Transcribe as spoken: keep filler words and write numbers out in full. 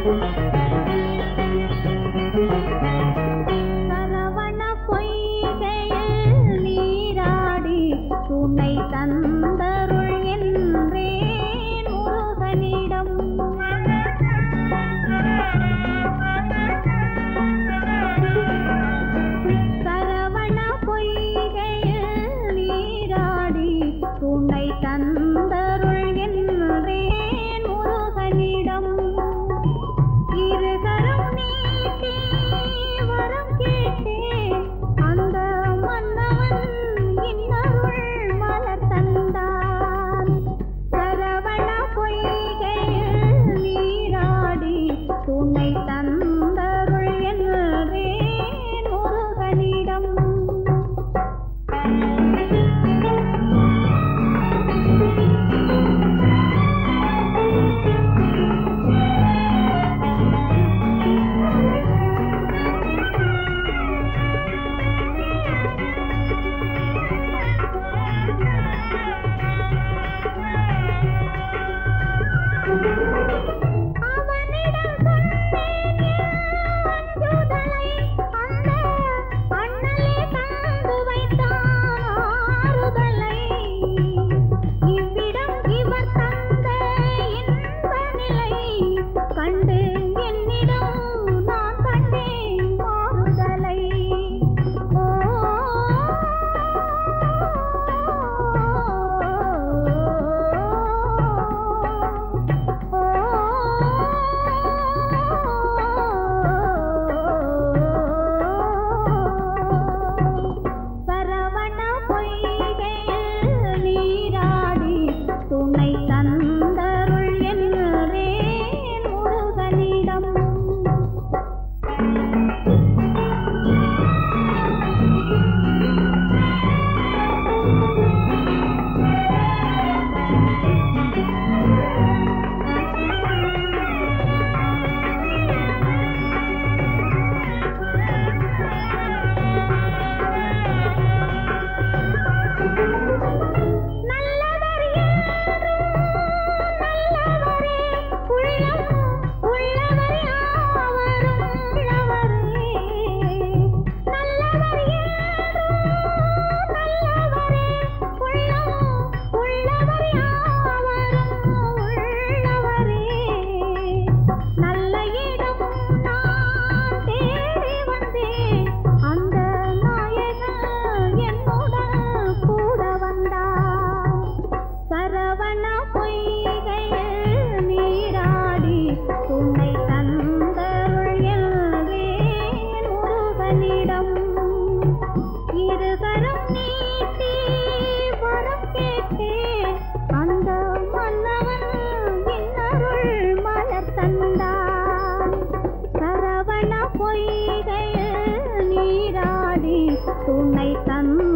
சரவண பொய்கையில் நீராடி துணை தந்தருள் என்றேன் முருகனிடம். சரவண பொய்கையில் நீராடி துணை தந்தருள் என்றேன் முருகனிடம். இருகரம் நீட்டி வரம் கேட்டேன் அந்த மன்னவன் இன்னருள் மலர் தந்தான். சரவண பொய்கையில் நீராடி துணை தந்தருள் என்றேன் முருகனிடம். அவனிடம் சொன்னேன் அஞ்சுதலை அந்த அண்ணலே தந்து வைத்தான் ஆறுதலை. இவ்விடம் இவர் தந்த இன்ப நிலை கண்டு என்னிடம் நான் கண்டேன் மாறுதலை. ஓ சரவண பொய்கையில் நீராடி துணை தந்தருள் என்றேன் முருகனிடம். நல்லவர் என்றும் நல்லவரே உள்ளம் உள்ளவர் யாவரும் உள்ளவரே. நல்லவர் என்றும் நல்லவரே உள்ளம் உள்ளவர் யாவரும் உள்ளவரே. நல்ல இடம் நான் தேடி வந்தேன் அந்த நாயகன் என்னுடன் கூட வந்தான். சரவண பொய்கையில் நீராடி துணை தந்தருள் என்றேன் முருகனிடம். இருகரம் நீட்டி வரம் கேட்டேன் அந்த மன்னவன் இன்னருள் மலர் தந்தான். சரவண பொய்கையில் நீராடி துணை தந்த